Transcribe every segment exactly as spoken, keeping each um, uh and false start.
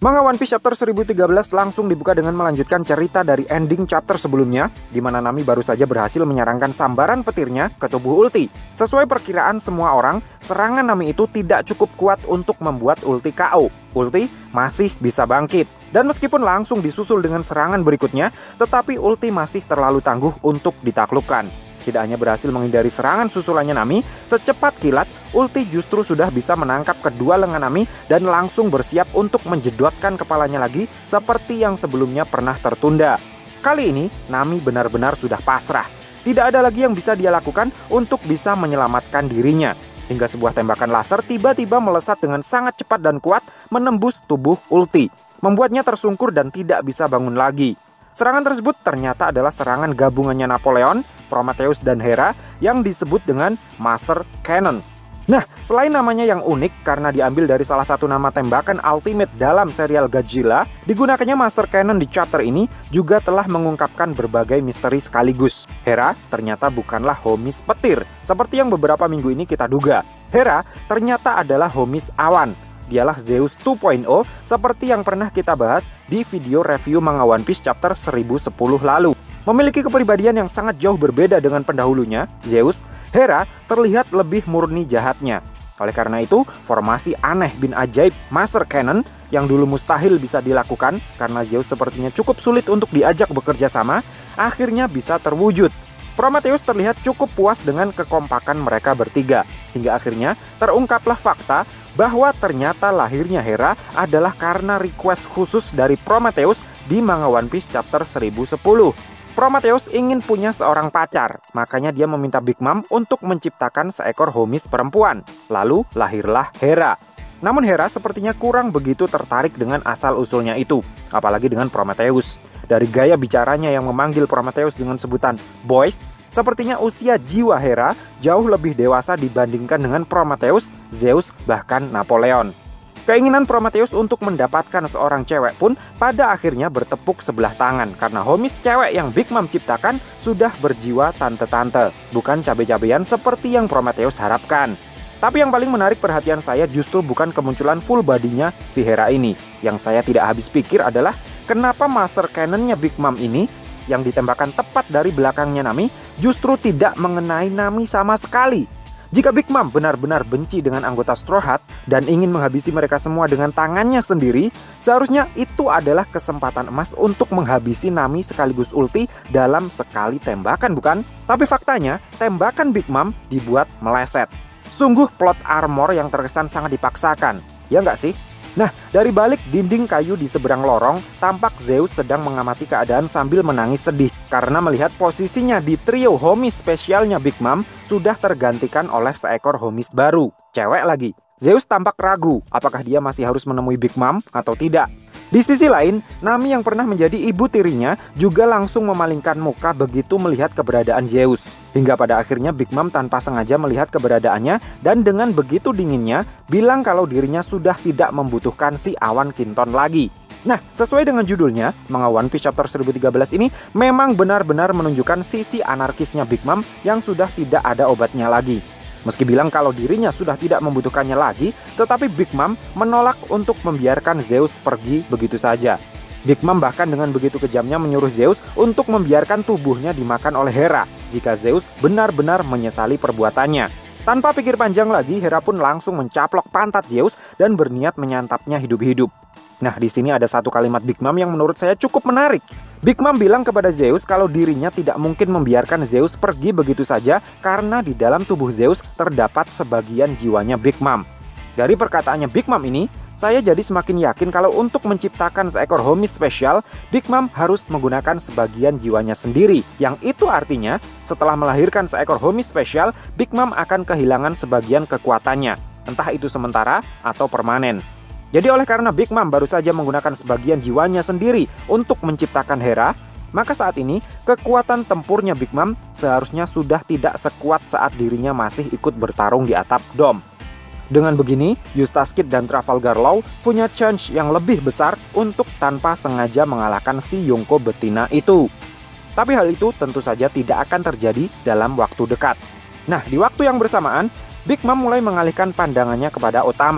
Manga One Piece chapter seribu tiga belas langsung dibuka dengan melanjutkan cerita dari ending chapter sebelumnya, di mana Nami baru saja berhasil menyerangkan sambaran petirnya ke tubuh Ulti. Sesuai perkiraan semua orang, serangan Nami itu tidak cukup kuat untuk membuat Ulti K O. Ulti masih bisa bangkit. Dan meskipun langsung disusul dengan serangan berikutnya, tetapi Ulti masih terlalu tangguh untuk ditaklukkan. Tidak hanya berhasil menghindari serangan susulannya Nami, secepat kilat, Ulti justru sudah bisa menangkap kedua lengan Nami dan langsung bersiap untuk menjedotkan kepalanya lagi seperti yang sebelumnya pernah tertunda. Kali ini, Nami benar-benar sudah pasrah. Tidak ada lagi yang bisa dia lakukan untuk bisa menyelamatkan dirinya. Hingga sebuah tembakan laser tiba-tiba melesat dengan sangat cepat dan kuat menembus tubuh Ulti, membuatnya tersungkur dan tidak bisa bangun lagi. Serangan tersebut ternyata adalah serangan gabungannya Napoleon, Prometheus, dan Hera yang disebut dengan Master Cannon. Nah, selain namanya yang unik karena diambil dari salah satu nama tembakan ultimate dalam serial Godzilla, digunakannya Master Cannon di chapter ini juga telah mengungkapkan berbagai misteri sekaligus. Hera ternyata bukanlah homies petir, seperti yang beberapa minggu ini kita duga. Hera ternyata adalah homies awan. Dialah Zeus dua titik nol seperti yang pernah kita bahas di video review Manga One Piece chapter seribu sepuluh lalu. Memiliki kepribadian yang sangat jauh berbeda dengan pendahulunya, Zeus, Hera terlihat lebih murni jahatnya. Oleh karena itu, formasi aneh bin ajaib Master Cannon yang dulu mustahil bisa dilakukan karena Zeus sepertinya cukup sulit untuk diajak bekerja sama, akhirnya bisa terwujud. Prometheus terlihat cukup puas dengan kekompakan mereka bertiga, hingga akhirnya terungkaplah fakta bahwa ternyata lahirnya Hera adalah karena request khusus dari Prometheus di Manga One Piece chapter seribu sepuluh. Prometheus ingin punya seorang pacar, makanya dia meminta Big Mom untuk menciptakan seekor homies perempuan. Lalu lahirlah Hera. Namun Hera sepertinya kurang begitu tertarik dengan asal-usulnya itu, apalagi dengan Prometheus. Dari gaya bicaranya yang memanggil Prometheus dengan sebutan boys, sepertinya usia jiwa Hera jauh lebih dewasa dibandingkan dengan Prometheus, Zeus, bahkan Napoleon. Keinginan Prometheus untuk mendapatkan seorang cewek pun pada akhirnya bertepuk sebelah tangan karena homies cewek yang Big Mom ciptakan sudah berjiwa tante-tante, bukan cabe-cabean seperti yang Prometheus harapkan. Tapi yang paling menarik perhatian saya justru bukan kemunculan full bodinya si Hera ini. Yang saya tidak habis pikir adalah kenapa Master Cannon-nya Big Mom ini yang ditembakkan tepat dari belakangnya Nami justru tidak mengenai Nami sama sekali. Jika Big Mom benar-benar benci dengan anggota Straw Hat dan ingin menghabisi mereka semua dengan tangannya sendiri, seharusnya itu adalah kesempatan emas untuk menghabisi Nami sekaligus Ulti dalam sekali tembakan, bukan? Tapi faktanya, tembakan Big Mom dibuat meleset. Sungguh plot armor yang terkesan sangat dipaksakan, ya nggak sih? Nah, dari balik dinding kayu di seberang lorong, tampak Zeus sedang mengamati keadaan sambil menangis sedih karena melihat posisinya di trio homies spesialnya Big Mom sudah tergantikan oleh seekor homies baru, cewek lagi. Zeus tampak ragu apakah dia masih harus menemui Big Mom atau tidak. Di sisi lain, Nami yang pernah menjadi ibu tirinya juga langsung memalingkan muka begitu melihat keberadaan Zeus. Hingga pada akhirnya Big Mom tanpa sengaja melihat keberadaannya dan dengan begitu dinginnya bilang kalau dirinya sudah tidak membutuhkan si awan Kinton lagi. Nah, sesuai dengan judulnya, Manga One Piece chapter seribu tiga belas ini memang benar-benar menunjukkan sisi anarkisnya Big Mom yang sudah tidak ada obatnya lagi. Meski bilang kalau dirinya sudah tidak membutuhkannya lagi, tetapi Big Mom menolak untuk membiarkan Zeus pergi begitu saja. Big Mom bahkan dengan begitu kejamnya menyuruh Zeus untuk membiarkan tubuhnya dimakan oleh Hera jika Zeus benar-benar menyesali perbuatannya. Tanpa pikir panjang lagi, Hera pun langsung mencaplok pantat Zeus dan berniat menyantapnya hidup-hidup. Nah, di sini ada satu kalimat Big Mom yang menurut saya cukup menarik. Big Mom bilang kepada Zeus kalau dirinya tidak mungkin membiarkan Zeus pergi begitu saja karena di dalam tubuh Zeus terdapat sebagian jiwanya Big Mom. Dari perkataannya Big Mom ini, saya jadi semakin yakin kalau untuk menciptakan seekor homies spesial, Big Mom harus menggunakan sebagian jiwanya sendiri. Yang itu artinya, setelah melahirkan seekor homies spesial, Big Mom akan kehilangan sebagian kekuatannya, entah itu sementara atau permanen. Jadi oleh karena Big Mom baru saja menggunakan sebagian jiwanya sendiri untuk menciptakan Hera, maka saat ini kekuatan tempurnya Big Mom seharusnya sudah tidak sekuat saat dirinya masih ikut bertarung di atap dom. Dengan begini, Eustace Kid dan Trafalgar Law punya chance yang lebih besar untuk tanpa sengaja mengalahkan si Yonko betina itu. Tapi hal itu tentu saja tidak akan terjadi dalam waktu dekat. Nah, di waktu yang bersamaan, Big Mom mulai mengalihkan pandangannya kepada Otama.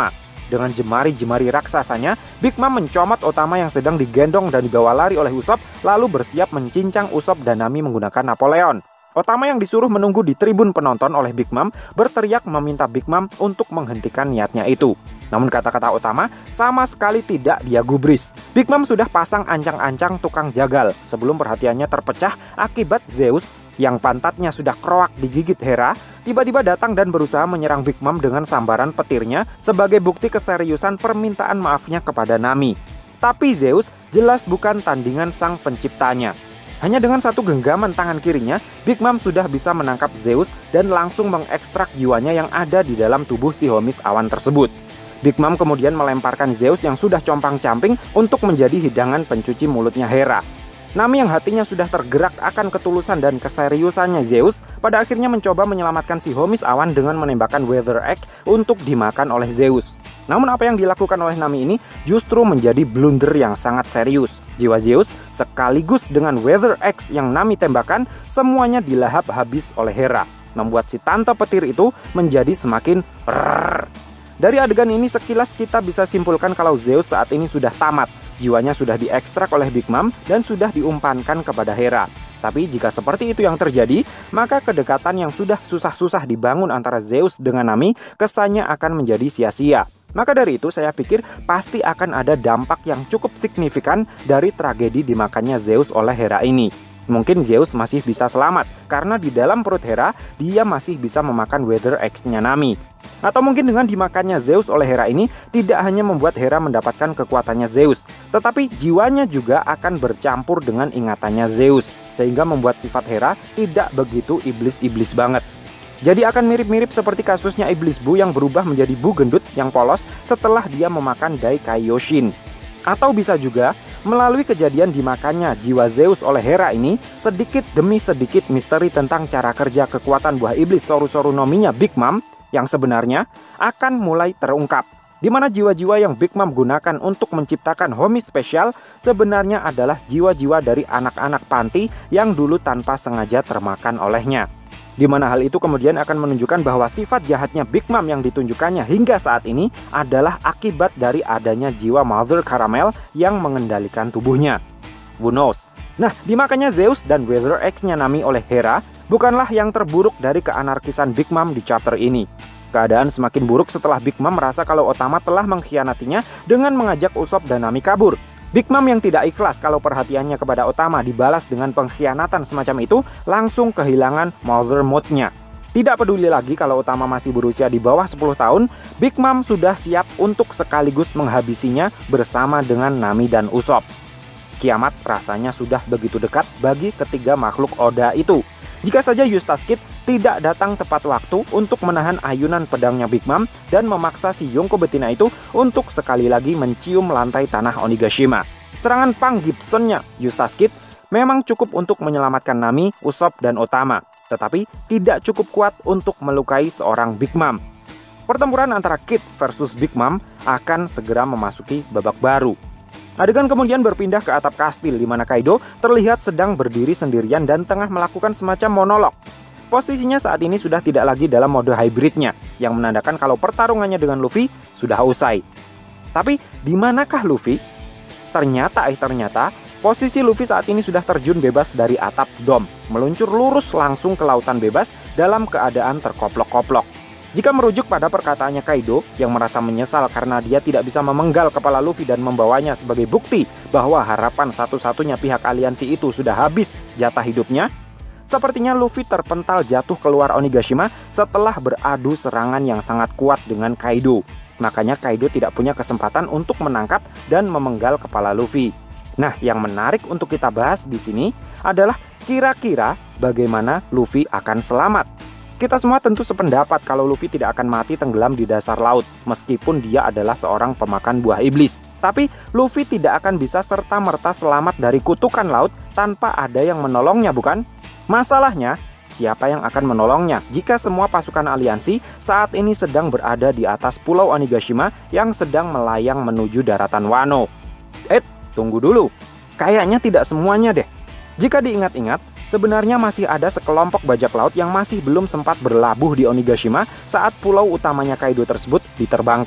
Dengan jemari-jemari raksasanya, Big Mom mencomot Otama yang sedang digendong dan dibawa lari oleh Usopp, lalu bersiap mencincang Usopp dan Nami menggunakan Napoleon. Otama yang disuruh menunggu di tribun penonton oleh Big Mom berteriak meminta Big Mom untuk menghentikan niatnya itu. Namun kata-kata Otama sama sekali tidak dia gubris. Big Mom sudah pasang ancang-ancang tukang jagal sebelum perhatiannya terpecah akibat Zeus yang pantatnya sudah kroak digigit Hera tiba-tiba datang dan berusaha menyerang Big Mom dengan sambaran petirnya sebagai bukti keseriusan permintaan maafnya kepada Nami. Tapi Zeus jelas bukan tandingan sang penciptanya. Hanya dengan satu genggaman tangan kirinya, Big Mom sudah bisa menangkap Zeus dan langsung mengekstrak jiwanya yang ada di dalam tubuh si Homis awan tersebut. Big Mom kemudian melemparkan Zeus yang sudah compang-camping untuk menjadi hidangan pencuci mulutnya Hera. Nami yang hatinya sudah tergerak akan ketulusan dan keseriusannya Zeus pada akhirnya mencoba menyelamatkan si Homis awan dengan menembakkan Weather Egg untuk dimakan oleh Zeus. Namun apa yang dilakukan oleh Nami ini justru menjadi blunder yang sangat serius. Jiwa Zeus sekaligus dengan Weather Egg yang Nami tembakan semuanya dilahap habis oleh Hera, membuat si tante petir itu menjadi semakin rrrr. Dari adegan ini sekilas kita bisa simpulkan kalau Zeus saat ini sudah tamat. Jiwanya sudah diekstrak oleh Big Mom dan sudah diumpankan kepada Hera. Tapi jika seperti itu yang terjadi, maka kedekatan yang sudah susah-susah dibangun antara Zeus dengan Nami kesannya akan menjadi sia-sia. Maka dari itu saya pikir pasti akan ada dampak yang cukup signifikan dari tragedi dimakannya Zeus oleh Hera ini. Mungkin Zeus masih bisa selamat karena di dalam perut Hera dia masih bisa memakan Weather Egg-nya Nami. Atau mungkin dengan dimakannya Zeus oleh Hera ini tidak hanya membuat Hera mendapatkan kekuatannya Zeus, tetapi jiwanya juga akan bercampur dengan ingatannya Zeus, sehingga membuat sifat Hera tidak begitu iblis-iblis banget. Jadi akan mirip-mirip seperti kasusnya Iblis Bu yang berubah menjadi Bu gendut yang polos setelah dia memakan Daikaioshin. Atau bisa juga melalui kejadian dimakannya jiwa Zeus oleh Hera ini, sedikit demi sedikit misteri tentang cara kerja kekuatan buah iblis Soru-Soru Nominya Big Mom yang sebenarnya akan mulai terungkap. Di mana jiwa-jiwa yang Big Mom gunakan untuk menciptakan Homi spesial sebenarnya adalah jiwa-jiwa dari anak-anak panti yang dulu tanpa sengaja termakan olehnya. Di mana hal itu kemudian akan menunjukkan bahwa sifat jahatnya Big Mom yang ditunjukkannya hingga saat ini adalah akibat dari adanya jiwa Mother Caramel yang mengendalikan tubuhnya. Who knows? Nah, dimakannya Zeus dan Weather Egg-nya Nami oleh Hera bukanlah yang terburuk dari keanarkisan Big Mom di chapter ini. Keadaan semakin buruk setelah Big Mom merasa kalau Otama telah mengkhianatinya dengan mengajak Usopp dan Nami kabur. Big Mom yang tidak ikhlas kalau perhatiannya kepada Otama dibalas dengan pengkhianatan semacam itu langsung kehilangan Mother Mode-nya. Tidak peduli lagi kalau Otama masih berusia di bawah sepuluh tahun, Big Mom sudah siap untuk sekaligus menghabisinya bersama dengan Nami dan Usopp. Kiamat rasanya sudah begitu dekat bagi ketiga makhluk Oda itu. Jika saja Eustace Kid tidak datang tepat waktu untuk menahan ayunan pedangnya Big Mom dan memaksa si Yonko betina itu untuk sekali lagi mencium lantai tanah Onigashima. Serangan Pang Gibson-nya Eustace Kid memang cukup untuk menyelamatkan Nami, Usopp, dan Otama, tetapi tidak cukup kuat untuk melukai seorang Big Mom. Pertempuran antara Kid versus Big Mom akan segera memasuki babak baru. Adegan kemudian berpindah ke atap kastil di mana Kaido terlihat sedang berdiri sendirian dan tengah melakukan semacam monolog. Posisinya saat ini sudah tidak lagi dalam mode hybridnya, yang menandakan kalau pertarungannya dengan Luffy sudah usai. Tapi di manakah Luffy? Ternyata eh ternyata posisi Luffy saat ini sudah terjun bebas dari atap dom, meluncur lurus langsung ke lautan bebas dalam keadaan terkoplok-koplok. Jika merujuk pada perkataannya Kaido yang merasa menyesal karena dia tidak bisa memenggal kepala Luffy dan membawanya sebagai bukti bahwa harapan satu-satunya pihak aliansi itu sudah habis jatah hidupnya, sepertinya Luffy terpental jatuh keluar Onigashima setelah beradu serangan yang sangat kuat dengan Kaido. Makanya Kaido tidak punya kesempatan untuk menangkap dan memenggal kepala Luffy. Nah, yang menarik untuk kita bahas di sini adalah kira-kira bagaimana Luffy akan selamat. Kita semua tentu sependapat kalau Luffy tidak akan mati tenggelam di dasar laut, meskipun dia adalah seorang pemakan buah iblis. Tapi Luffy tidak akan bisa serta-merta selamat dari kutukan laut tanpa ada yang menolongnya, bukan? Masalahnya, siapa yang akan menolongnya jika semua pasukan aliansi saat ini sedang berada di atas pulau Onigashima yang sedang melayang menuju daratan Wano? Eh, tunggu dulu. Kayaknya tidak semuanya deh. Jika diingat-ingat, sebenarnya masih ada sekelompok bajak laut yang masih belum sempat berlabuh di Onigashima saat pulau utamanya Kaido tersebut diterbangkan.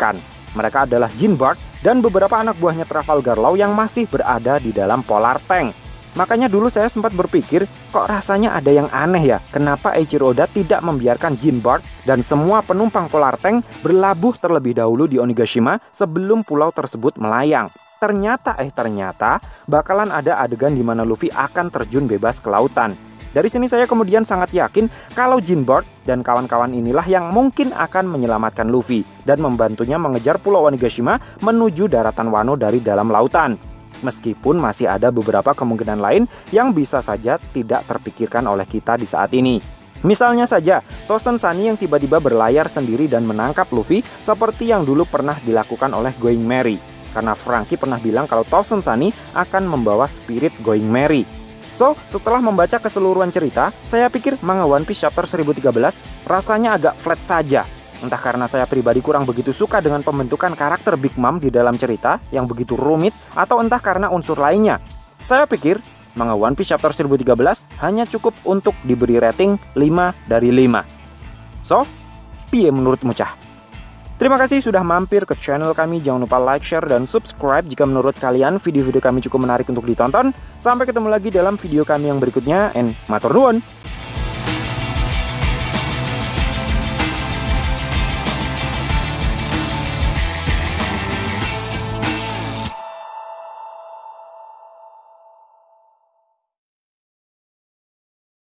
Mereka adalah Jean Bart dan beberapa anak buahnya Trafalgar Law yang masih berada di dalam Polar Tank. Makanya dulu saya sempat berpikir, kok rasanya ada yang aneh ya, kenapa Eiichiro Oda tidak membiarkan Jean Bart dan semua penumpang Polar Tank berlabuh terlebih dahulu di Onigashima sebelum pulau tersebut melayang. Ternyata eh ternyata bakalan ada adegan di mana Luffy akan terjun bebas ke lautan. Dari sini saya kemudian sangat yakin kalau Jean Bart dan kawan-kawan inilah yang mungkin akan menyelamatkan Luffy dan membantunya mengejar Pulau Onigashima menuju daratan Wano dari dalam lautan. Meskipun masih ada beberapa kemungkinan lain yang bisa saja tidak terpikirkan oleh kita di saat ini. Misalnya saja, Tosen Sunny yang tiba-tiba berlayar sendiri dan menangkap Luffy seperti yang dulu pernah dilakukan oleh Going Merry. Karena Franky pernah bilang kalau Tosen Sunny akan membawa spirit Going Merry. So, setelah membaca keseluruhan cerita, saya pikir manga One Piece chapter seribu tiga belas rasanya agak flat saja. Entah karena saya pribadi kurang begitu suka dengan pembentukan karakter Big Mom di dalam cerita yang begitu rumit, atau entah karena unsur lainnya. Saya pikir manga One Piece chapter seribu tiga belas hanya cukup untuk diberi rating lima dari lima. So, piye menurutmu Cah? Terima kasih sudah mampir ke channel kami. Jangan lupa like, share, dan subscribe jika menurut kalian video-video kami cukup menarik untuk ditonton. Sampai ketemu lagi dalam video kami yang berikutnya, and matur nuwun.